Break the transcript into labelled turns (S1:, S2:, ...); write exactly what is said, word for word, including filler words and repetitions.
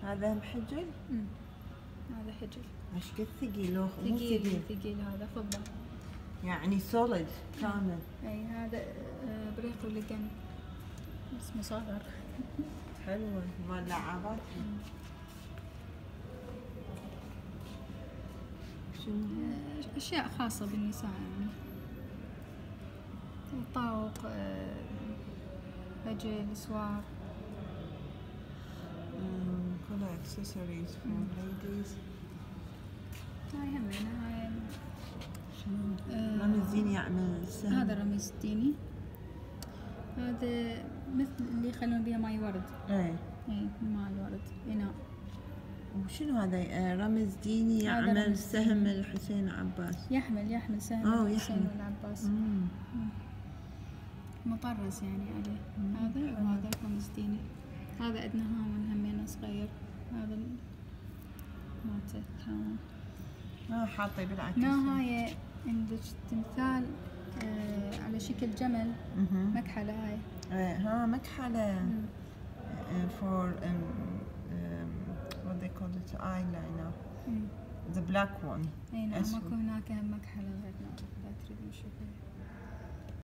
S1: هذا محجل؟
S2: امم هذا حجل.
S1: ايش قد ثقيل؟ مو
S2: ثقيل
S1: ثقيل
S2: ثقيل هذا فضة.
S1: يعني سوليد كامل.
S2: اي هذا آه، بريق ولقن بس مصغر.
S1: حلوة مال لعابات. شنو؟
S2: آه، أشياء خاصة بالنساء يعني طاوق، آه، عجل، سوار.
S1: كلها اكسسوارز فور ليديز.
S2: هاي همينة هاي
S1: شنو؟
S2: آه،
S1: رمز ديني يعمل سهم.
S2: هذا رمز ديني. هذا مثل اللي يخلون بيها ماي ورد.
S1: ايه
S2: اي ماء الورد إناء.
S1: وشنو هذا؟ آه، رمز ديني
S2: هذا
S1: يعمل
S2: رمز
S1: سهم
S2: ديني.
S1: الحسين عباس.
S2: يحمل يحمل سهم
S1: أوه،
S2: الحسين
S1: يحمل.
S2: والعباس.
S1: مم.
S2: مطرز يعني عليه.
S1: مم.
S2: هذا وهذا رمز ديني. هذا عندنا هامون همينه صغير. هذا مالته هامون.
S1: اه حاطي بالعكس.
S2: هنا هاي عندك تمثال آه على شكل جمل.
S1: مهم.
S2: مكحلة هاي.
S1: ايه ها مكحلة.
S2: مم.
S1: uh, for um, um, what they call it eyeliner.
S2: مم.
S1: The black one.
S2: اي نعم
S1: أسود.
S2: ماكو هناك هم مكحلة غير لا لا تريدون شوفي.